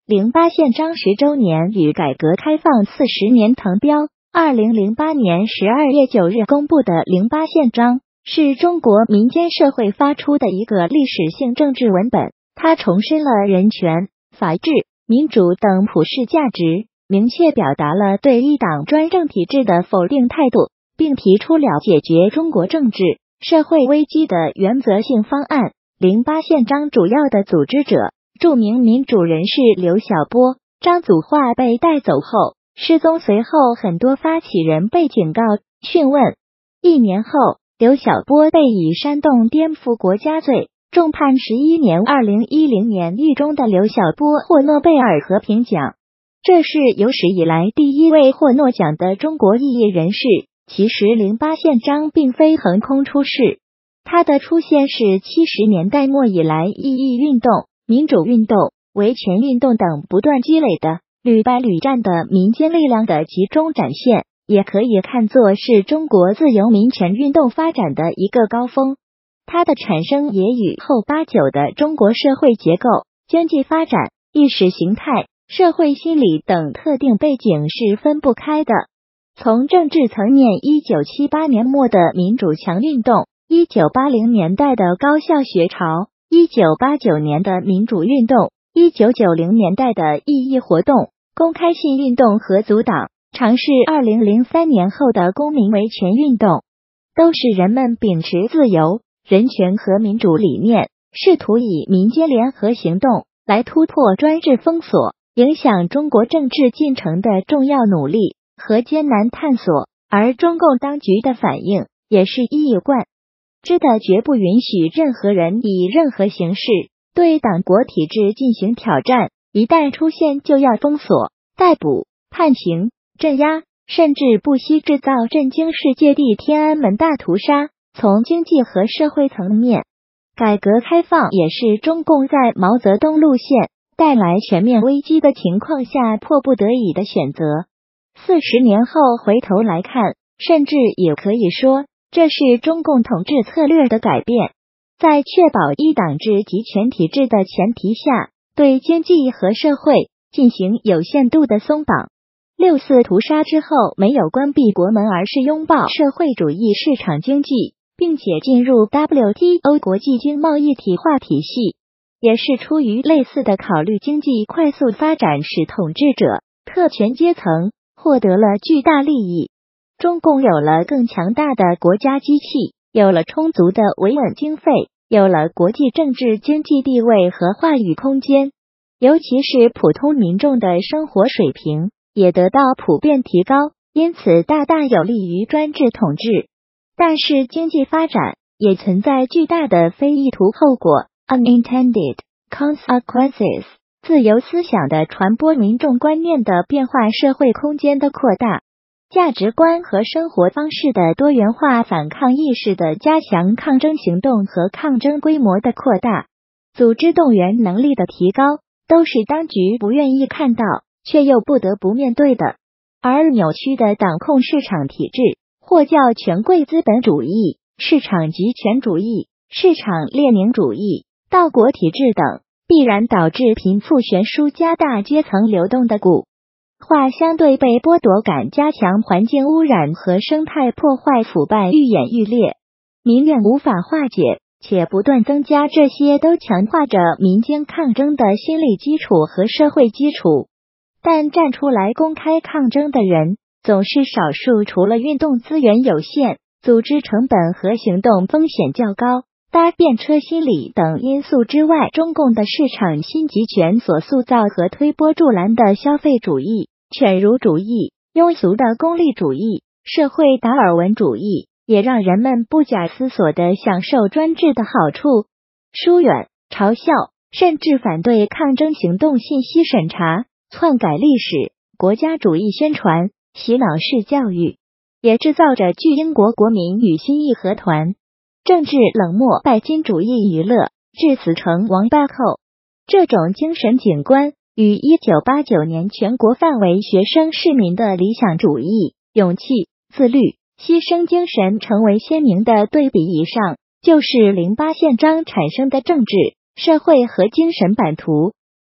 08宪章10周年与改革开放40年腾标。2008年12月9日公布的08宪章是中国民间社会发出的一个历史性政治文本，它重申了人权、法治、民主等普世价值，明确表达了对一党专政体制的否定态度，并提出了解决中国政治、社会危机的原则性方案。08宪章主要的组织者，著名民主人士刘晓波、张祖化被带走后失踪，随后很多发起人被警告、讯问。1年后，刘晓波被以煽动颠覆国家罪重判11年。2010年狱中的刘晓波获诺贝尔和平奖，这是有史以来第一位获诺奖的中国异议人士。其实08宪章并非横空出世，它的出现是70年代末以来异议运动、民主运动、维权运动等不断积累的屡败屡战的民间力量的集中展现，也可以看作是中国自由民权运动发展的一个高峰。它的产生也与后89的中国社会结构、经济发展、意识形态、社会心理等特定背景是分不开的。从政治层面，1978年末的民主墙运动，1980年代的高校学潮，1989年的民主运动，1990年代的异议活动、公开信运动和阻挡，尝试2003年后的公民维权运动，都是人们秉持自由、人权和民主理念，试图以民间联合行动来突破专制封锁、影响中国政治进程的重要努力和艰难探索。而中共当局的反应也是一以贯之的，绝不允许任何人以任何形式对党国体制进行挑战，一旦出现就要封锁、逮捕、判刑、镇压，甚至不惜制造震惊世界的天安门大屠杀。从经济和社会层面，改革开放也是中共在毛泽东路线带来全面危机的情况下迫不得已的选择。40年后回头来看，甚至也可以说这是中共统治策略的改变，在确保一党制集权体制的前提下，对经济和社会进行有限度的松绑。6·4屠杀之后没有关闭国门，而是拥抱社会主义市场经济，并且进入 WTO 国际经贸一体化体系，也是出于类似的考虑，经济快速发展使统治者、特权阶层获得了巨大利益。中共有了更强大的国家机器，有了充足的维稳经费，有了国际政治经济地位和话语空间，尤其是普通民众的生活水平也得到普遍提高，因此大大有利于专制统治。但是经济发展也存在巨大的非意图后果 unintended consequences， 自由思想的传播、民众观念的变化、社会空间的扩大、价值观和生活方式的多元化、反抗意识的加强、抗争行动和抗争规模的扩大、组织动员能力的提高，都是当局不愿意看到却又不得不面对的。而扭曲的党控市场体制，或叫权贵资本主义、市场极权主义、市场列宁主义、道国体制等，必然导致贫富悬殊加大、阶层流动的固化相对被剥夺感加强，环境污染和生态破坏、腐败愈演愈烈，民怨无法化解且不断增加，这些都强化着民间抗争的心理基础和社会基础。但站出来公开抗争的人总是少数，除了运动资源有限、组织成本和行动风险较高、搭便车心理等因素之外，中共的市场新集权所塑造和推波助澜的消费主义、犬儒主义、庸俗的功利主义、社会达尔文主义，也让人们不假思索地享受专制的好处，疏远、嘲笑，甚至反对抗争行动、信息审查、篡改历史、国家主义宣传、洗脑式教育，也制造着巨英国国民与新义和团、政治冷漠、拜金主义娱乐、致死成王败后。这种精神景观与1989年全国范围学生市民的理想主义、勇气、自律、牺牲精神成为鲜明的对比。以上就是08宪章产生的政治、社会和精神版图。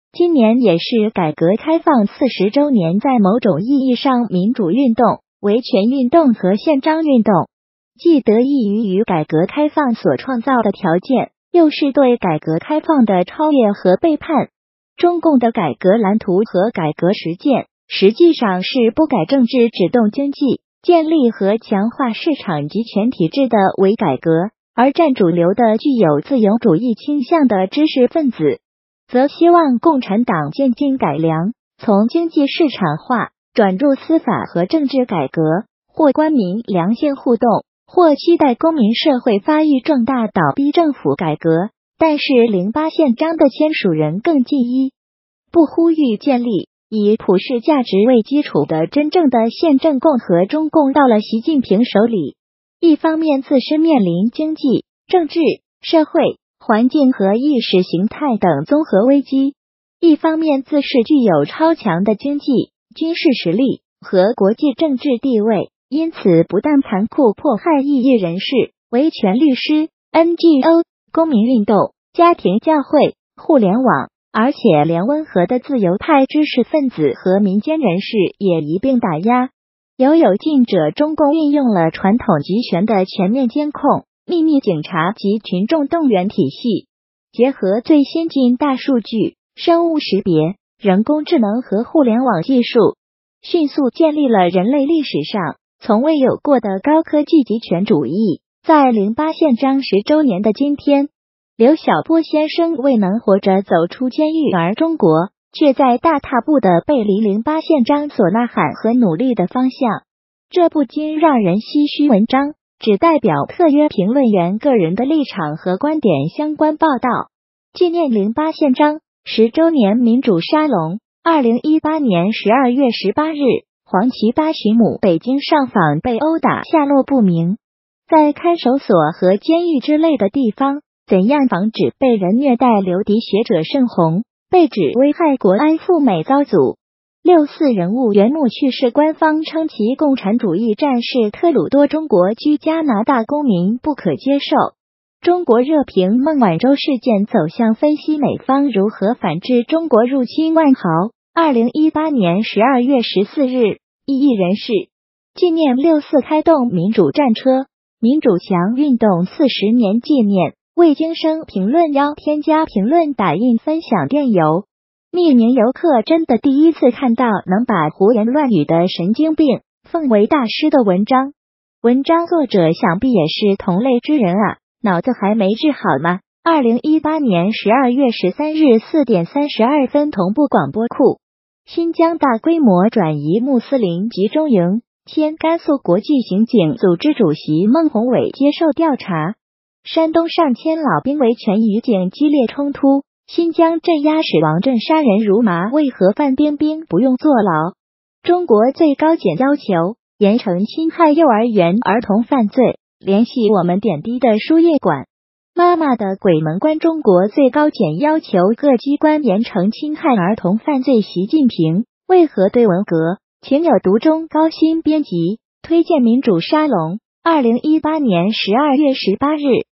今年也是改革开放40周年，在某种意义上，民主运动、维权运动和宪章运动，既得益于改革开放所创造的条件，又是对改革开放的超越和背叛。中共的改革蓝图和改革实践，实际上是不改政治只动经济，建立和强化市场集权体制的伪改革，而占主流的具有自由主义倾向的知识分子，则希望共产党渐进改良，从经济市场化转入司法和政治改革，或官民良性互动，或期待公民社会发育壮大，倒逼政府改革。但是08宪章的签署人更进一步，呼吁建立以普世价值为基础的真正的宪政共和。中共到了习近平手里，一方面自身面临经济、政治、社会、环境和意识形态等综合危机，一方面自是具有超强的经济、军事实力和国际政治地位，因此不但残酷迫害异议人士、维权律师、NGO、公民运动、家庭教会、互联网，而且连温和的自由派知识分子和民间人士也一并打压。有近者，中共运用了传统集权的全面监控、秘密警察及群众动员体系，结合最先进大数据、生物识别、人工智能和互联网技术，迅速建立了人类历史上从未有过的高科技集权主义。在08宪章10周年的今天，刘晓波先生未能活着走出监狱，而中国却在大踏步地背离08宪章所呐喊和努力的方向，这不禁让人唏嘘。文章只代表特约评论员个人的立场和观点。相关报道：纪念08宪章10周年民主沙龙，2018年12月18日，黄旗八旬母北京上访被殴打，下落不明。在看守所和监狱之类的地方，怎样防止被人虐待？刘迪学者盛红被指危害国安赴美遭阻。64人物原木去世，官方称其共产主义战士特鲁多中国居加拿大公民不可接受。中国热评孟晚舟事件走向分析美方如何反制中国入侵万豪。2018年12月14日，异议人士纪念64开动民主战车，民主墙运动40年纪念。未经生评论邀添加评论打印分享电邮。匿名游客真的第一次看到能把胡言乱语的神经病奉为大师的文章。文章作者想必也是同类之人啊，脑子还没治好吗？2018年12月13日4点32分，同步广播库。新疆大规模转移穆斯林集中营，前甘肃国际刑警组织主席孟宏伟接受调查。山东上千老兵维权与警激烈冲突，新疆镇压使王震杀人如麻，为何范冰冰不用坐牢？中国最高检要求严惩侵害幼儿园儿童犯罪，联系我们点滴的输液管。妈妈的鬼门关，中国最高检要求各机关严惩侵害儿童犯罪，习近平为何对文革情有独钟？高鑫编辑推荐民主沙龙，2018年12月18日。